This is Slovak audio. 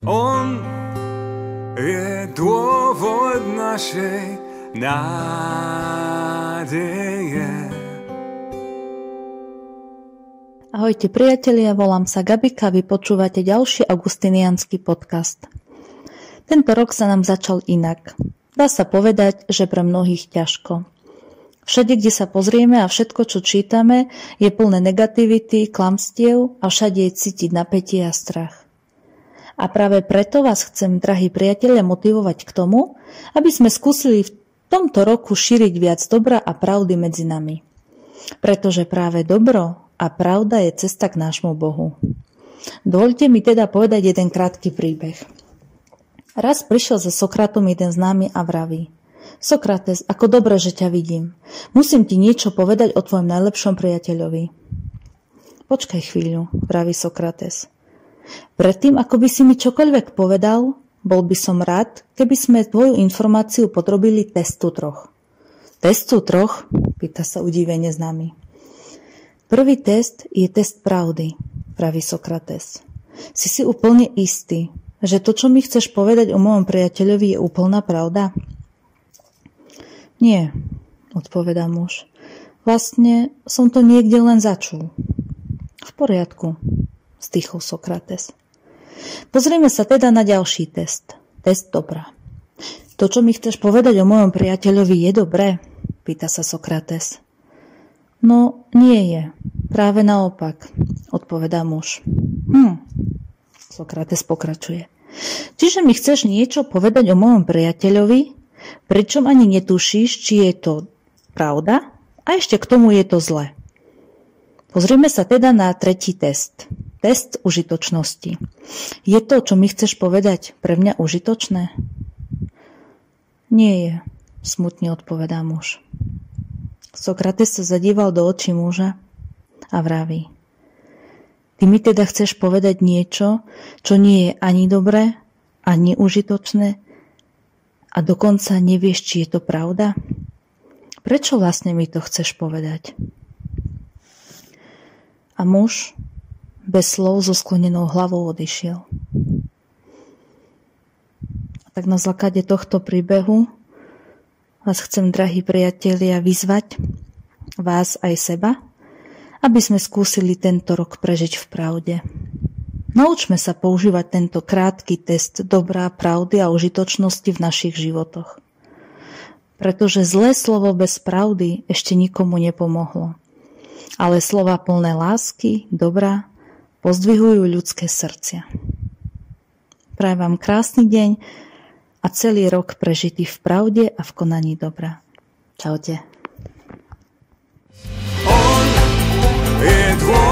On je dôvod našej nádeje. Ahojte priatelia, volám sa Gabika, vy počúvate ďalší augustiniánsky podcast. Tento rok sa nám začal inak. Dá sa povedať, že pre mnohých ťažko. Všade, kde sa pozrieme a všetko, čo čítame, je plné negativity, klamstiev a všade je cítiť napätie a strach. A práve preto vás chcem, drahí priatelia, motivovať k tomu, aby sme skúsili v tomto roku šíriť viac dobra a pravdy medzi nami. Pretože práve dobro a pravda je cesta k nášmu Bohu. Dovoľte mi teda povedať jeden krátky príbeh. Raz prišiel za Sokratom jeden známy a vraví: Sokrates, ako dobre, že ťa vidím. Musím ti niečo povedať o tvojom najlepšom priateľovi. Počkaj chvíľu, vraví Sokrates. Predtým, ako by si mi čokoľvek povedal, bol by som rád, keby sme tvoju informáciu podrobili testu 3. Testu 3? Pýta sa udivene známy. Prvý test je test pravdy, praví Sokrates. Si úplne istý, že to, čo mi chceš povedať o mojom priateľovi, je úplná pravda? Nie, odpovedá muž. Vlastne som to niekde len začul. V poriadku, stýchol Sokrates. Pozrieme sa teda na ďalší test. Test dobra. To, čo mi chceš povedať o mojom priateľovi, je dobré? Pýta sa Sokrates. No, nie je. Práve naopak, odpovedá muž. Sokrates pokračuje. Čiže mi chceš niečo povedať o mojom priateľovi, pričom ani netušíš, či je to pravda, a ešte k tomu je to zle. Pozrieme sa teda na tretí test. Test užitočnosti. Je to, čo mi chceš povedať, pre mňa užitočné? Nie je, smutne odpovedá muž. Sokrates sa zadíval do očí muža a vraví: Ty mi teda chceš povedať niečo, čo nie je ani dobré, ani užitočné a dokonca nevieš, či je to pravda? Prečo vlastne mi to chceš povedať? A muž bez slov so sklonenou hlavou odišiel. A tak na základe tohto príbehu vás chcem, drahí priatelia, vyzvať, vás aj seba, aby sme skúsili tento rok prežiť v pravde. Naučme sa používať tento krátky test dobrá, pravdy a užitočnosti v našich životoch. Pretože zlé slovo bez pravdy ešte nikomu nepomohlo. Ale slova plné lásky, dobra, pozdvihujú ľudské srdcia. Prajem vám krásny deň a celý rok prežitý v pravde a v konaní dobra. Čaute. On je